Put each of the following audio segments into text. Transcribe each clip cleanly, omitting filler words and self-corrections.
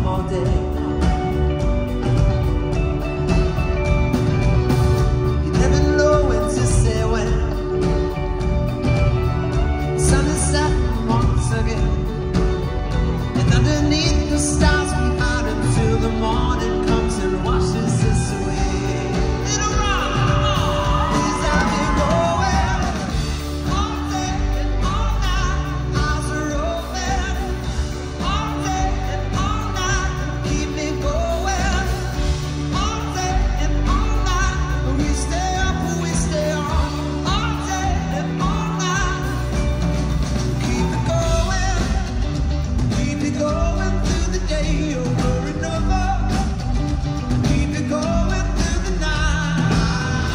come all day. You never know when to say when. The sun is setting once again, and underneath the stars we hide until the morning comes and washes us away. Little rock, is I've been going all day and all night. Eyes are open all day and all night. Keep me going all day and all night. We stay up, we stay on all day and all night. Keep it going through the day over and over. Keep it going through the night.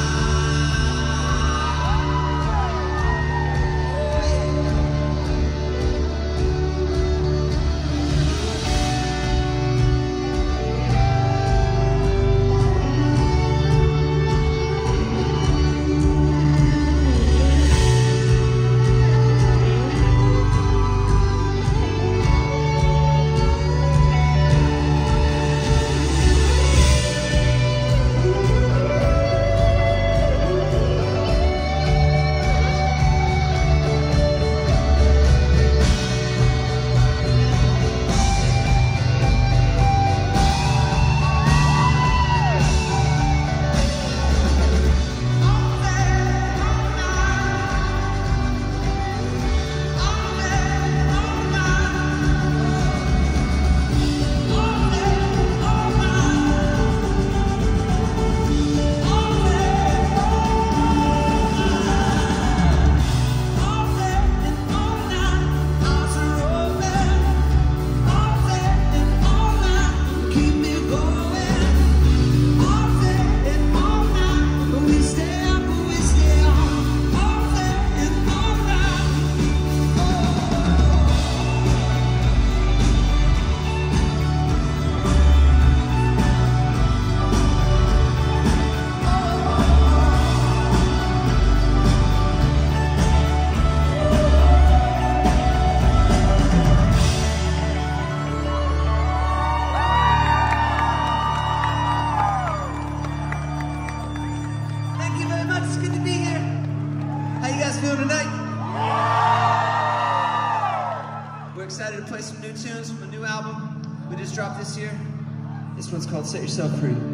Thank you very much. It's good to be here. How you guys feeling tonight? We're excited to play some new tunes from a new album we just dropped this year. This one's called Set Yourself Free.